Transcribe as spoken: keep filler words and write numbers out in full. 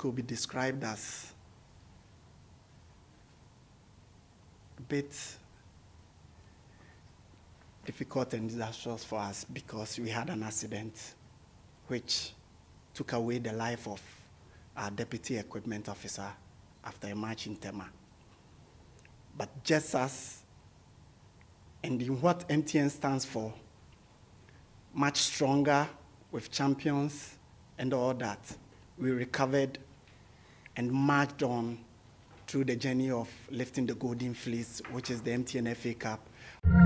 could be described as a bit difficult and disastrous for us because we had an accident which took away the life of our deputy equipment officer after a match in Tema. But just as, and in what M T N stands for, much stronger with champions and all that, we recovered and marched on through the journey of lifting the Golden Fleece, which is the M T N F A Cup.